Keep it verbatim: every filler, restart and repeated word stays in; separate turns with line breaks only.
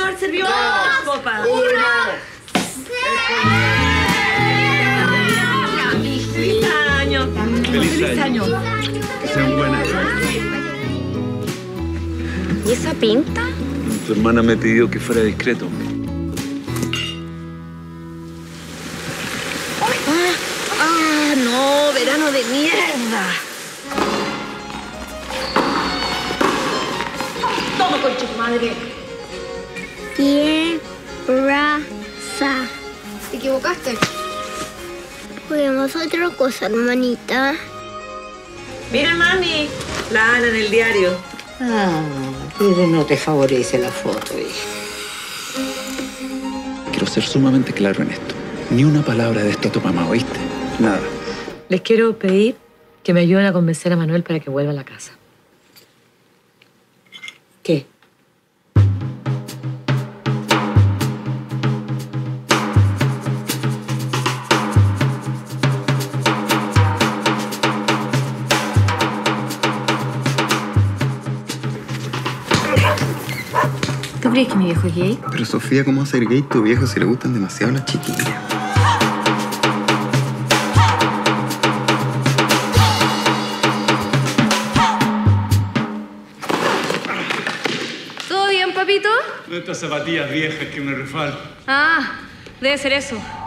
haber servido dos copas. ¡Feliz año! ¡Feliz año!
Que sean buenas.
¿Y esa pinta?
Tu hermana me pidió que fuera discreto.
Ah, ah, no, verano de mierda. Toma, concha tu madre.
Tierra.
¿Te equivocaste?
Juguemos otra cosa, hermanita.
Mira, mami, la Ana en el diario.
Ah, pero no te favorece la foto, hija.
Quiero ser sumamente claro en esto. Ni una palabra de esto a tu mamá, ¿oíste? Nada.
Les quiero pedir que me ayuden a convencer a Manuel para que vuelva a la casa.
¿Qué?
¿Tú crees que mi viejo es gay?
Pero Sofía, ¿cómo va a ser gay tu viejo si le gustan demasiado las chiquillas?
¿Todo bien, papito?
Estas zapatillas viejas que me refal.
Ah, debe ser eso.